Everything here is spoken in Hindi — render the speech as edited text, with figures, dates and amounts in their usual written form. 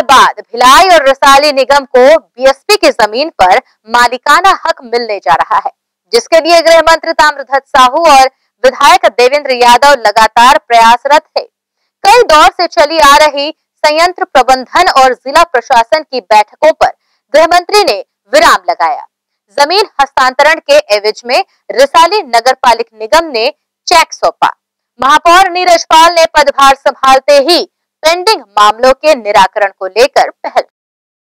बाद भिलाई और रिसाली निगम को बीएसपी की जमीन पर मालिकाना हक मिलने जा रहा है, जिसके लिए गृह मंत्री ताम्रध्वज साहू और विधायक देवेंद्र यादव लगातार प्रयासरत है। कई दौर से चली आ रही संयंत्र प्रबंधन और जिला प्रशासन की बैठकों पर गृह मंत्री ने विराम लगाया। जमीन हस्तांतरण के एवज में रिसाली नगर पालिक निगम ने चेक सौंपा। महापौर नीरज पाल ने पदभार संभालते ही पेंडिंग मामलों के निराकरण को लेकर पहल